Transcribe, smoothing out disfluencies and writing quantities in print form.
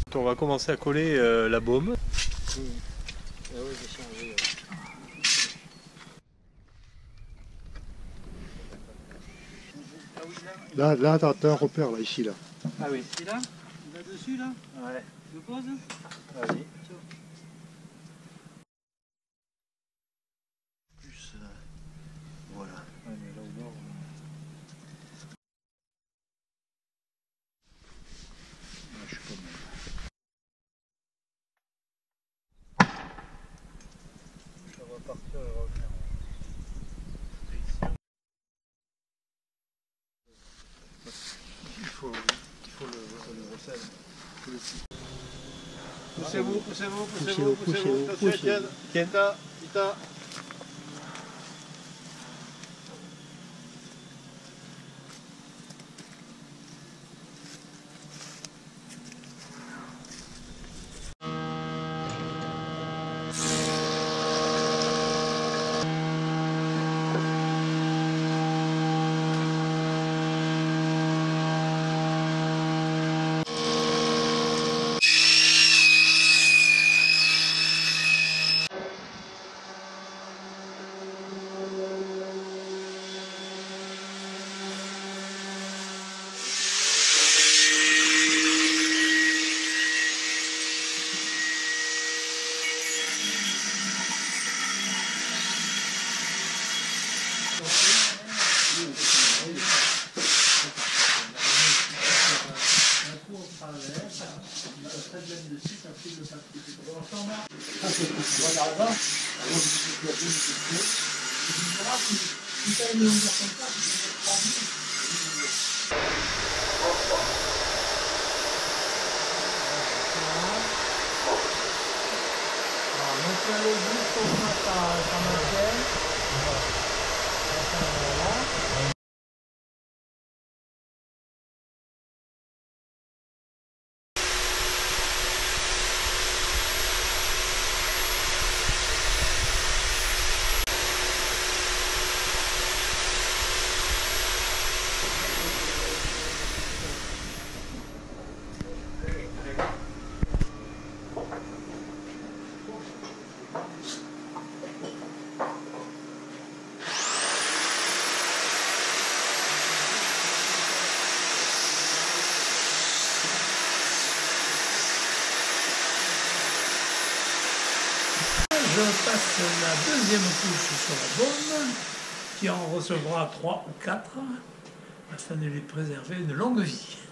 On va commencer à coller la baume. Ah oui, j'ai changé. Là, t'as un repère, là, ici, là. Ah oui. C'est là? Là-dessus, là? Ouais. Je pose? Vas-y. Plus, voilà. Ouais, mais là au bord, Je suis pas mal. ça va partir et revenir. Il faut le recel. Poussez-vous, poussez-vous, Poussez-vous, poussez-vous. poussez-vous. Tiens, tiens. Vita. Je passe la deuxième couche sur la baume, qui en recevra 3 ou 4, afin de lui préserver une longue vie.